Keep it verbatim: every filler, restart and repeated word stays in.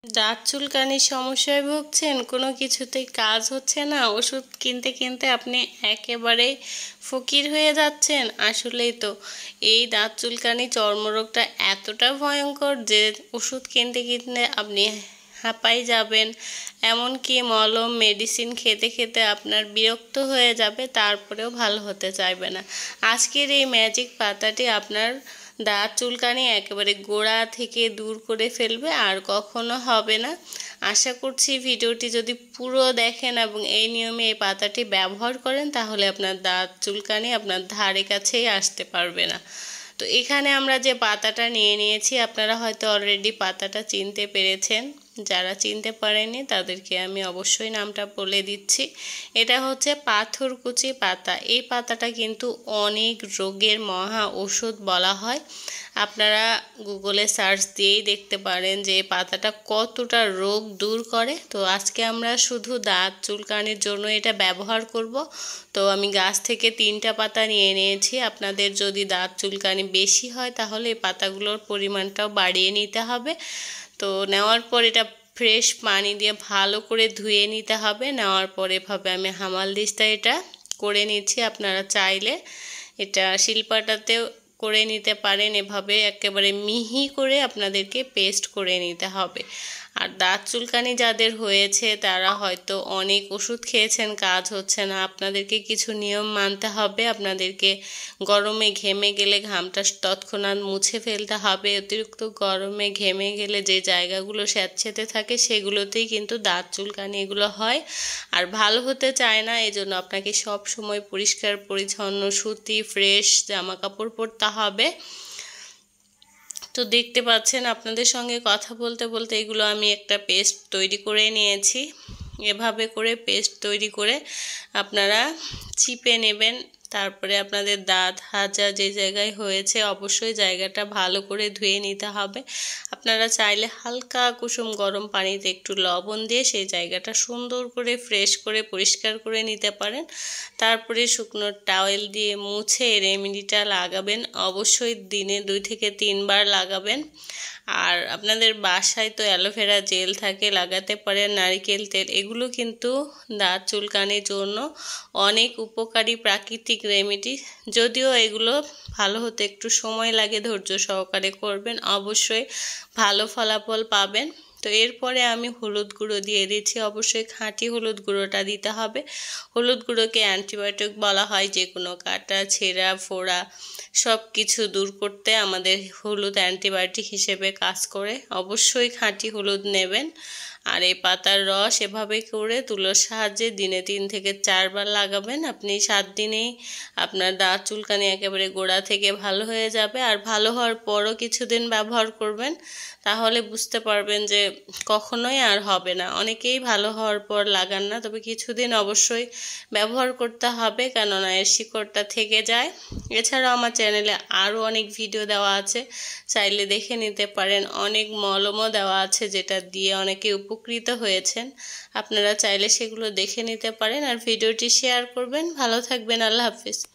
দাঁত চুলকানির সমস্যায় ভুগছেন, কোনো কিছুতেই কাজ হচ্ছে না, ওষুধ কিনতে কিনতে আপনি একেবারে ফকির হয়ে যাচ্ছেন। আসলেই তো এই দাঁত চুলকানি চর্মরোগটা এতটা ভয়ঙ্কর যে ওষুধ কিনতে কিনতে আপনি হাঁপাই যাবেন, এমনকি মলম মেডিসিন খেতে খেতে আপনার বিরক্ত হয়ে যাবে, তারপরেও ভালো হতে চাইবে না। আজকের এই ম্যাজিক পাতাটি আপনার দাঁত চুলকানি একেবারে গোড়া থেকে দূর করে ফেলবে, আর কখনো হবে না। আশা করছি ভিডিওটি যদি পুরো দেখেন এবং এই নিয়মে এই পাতাটি ব্যবহার করেন, তাহলে আপনার দাঁত চুলকানি আপনার ধারে কাছেই আসতে পারবে না। তো এখানে আমরা যে পাতাটা নিয়ে নিয়েছি, আপনারা হয়তো অলরেডি পাতাটা চিনতে পেরেছেন। যারা চিনতে পারেনি তাদেরকে আমি অবশ্যই নামটা বলে দিচ্ছি। এটা হচ্ছে পাথরকুচি পাতা। এই পাতাটা কিন্তু অনেক রোগের মহা ওষুধ বলা হয়। আপনারা গুগলে সার্চ দিয়েই দেখতে পারেন যে এই পাতাটা কতটা রোগ দূর করে। তো আজকে আমরা শুধু দাঁত চুলকানির জন্য এটা ব্যবহার করব। তো আমি গাছ থেকে তিনটা পাতা নিয়ে নিয়েছি। আপনাদের যদি দাঁত চুলকানি বেশি হয় তাহলে এই পাতাগুলোর পরিমাণটাও বাড়িয়ে নিতে হবে। তো নেওয়ার পর এটা ফ্রেশ পানি দিয়ে ভালো করে ধুয়ে নিতে হবে। নেওয়ার পর এভাবে আমি হামাল দিস্তায় এটা করে নিচ্ছি। আপনারা চাইলে এটা শিলপাটাতেও করে নিতে পারেন। এভাবে একেবারে মিহি করে আপনাদেরকে পেস্ট করে নিতে হবে। আর দাঁত চুলকানি যাদের হয়েছে তারা হয়তো অনেক ওষুধ খেয়েছেন, কাজ হচ্ছে না। আপনাদেরকে কিছু নিয়ম মানতে হবে। আপনাদেরকে গরমে ঘেমে গেলে ঘামটা তৎক্ষণাৎ মুছে ফেলতে হবে। অতিরিক্ত গরমে ঘেমে গেলে যে জায়গাগুলো স্যাঁতসেঁতে থাকে সেগুলোতেই কিন্তু দাঁত চুলকানি এগুলো হয়, আর ভালো হতে চায় না। এই জন্য আপনাকে সব সময় পরিষ্কার পরিচ্ছন্ন সুতি ফ্রেশ জামা কাপড় পরতে হবে। তো দেখতে পাচ্ছেন আপনাদের সঙ্গে কথা বলতে বলতে এগুলো আমি একটা পেস্ট তৈরি করে নিয়েছি। এভাবে করে পেস্ট তৈরি করে আপনারা চিপে নেবেন। তারপরে আপনাদের দাঁত হাজা যে জায়গায় হয়েছে অবশ্যই জায়গাটা ভালো করে ধুয়ে নিতে হবে। আপনারা চাইলে হালকা কুসুম গরম পানিতে একটু লবণ দিয়ে সেই জায়গাটা সুন্দর করে ফ্রেশ করে পরিষ্কার করে নিতে পারেন। তারপরে শুকনো টাওয়েল দিয়ে মুছে রেমেডিটা লাগাবেন। অবশ্যই দিনে দুই থেকে তিনবার লাগাবেন। আর আপনাদের বাসায় তো অ্যালোভেরা জেল থাকে, লাগাতে পারেন। নারকেল তেল, এগুলো কিন্তু দাঁত চুলকানির জন্য অনেক উপকারী প্রাকৃতিক রেমেডি। যদিও এগুলো ভালো হতে একটু সময় লাগে, ধৈর্য সহকারে করবেন, অবশ্যই ভালো ফলাফল পাবেন। তো এরপরে আমি হলুদ গুঁড়ো দিয়ে দিচ্ছি। অবশ্যই খাঁটি হলুদ গুঁড়োটা দিতে হবে। হলুদ গুঁড়োকে অ্যান্টিবায়োটিক বলা হয়। যে কোনো কাটা ছেঁড়া ফোড়া সব কিছু দূর করতে আমাদের হলুদ অ্যান্টিবায়োটিক হিসেবে কাজ করে। অবশ্যই খাঁটি হলুদ নেবেন। আর এই পাতার রস এভাবে করে তুলোর সাহায্যে দিনে তিন থেকে চারবার লাগাবেন। আপনি সাত দিনেই আপনার দাঁত চুলকানি একেবারে গোড়া থেকে ভালো হয়ে যাবে। আর ভালো হওয়ার পরও কিছুদিন ব্যবহার করবেন, তাহলে বুঝতে পারবেন যে কখনোই আর হবে না। অনেকেই ভালো হওয়ার পর লাগান না, তবে কিছুদিন অবশ্যই ব্যবহার করতে হবে, কেননা এর শিকড়টা থেকে যায়। এছাড়াও আমার চ্যানেলে আরও অনেক ভিডিও দেওয়া আছে, চাইলে দেখে নিতে পারেন। অনেক মলমও দেওয়া আছে যেটা দিয়ে অনেকে উপকৃত হয়েছেন। আপনারা চাইলে সেগুলো দেখে নিতে পারেন। আর ভিডিওটি শেয়ার করবেন। ভালো থাকবেন। আল্লাহ হাফিজ।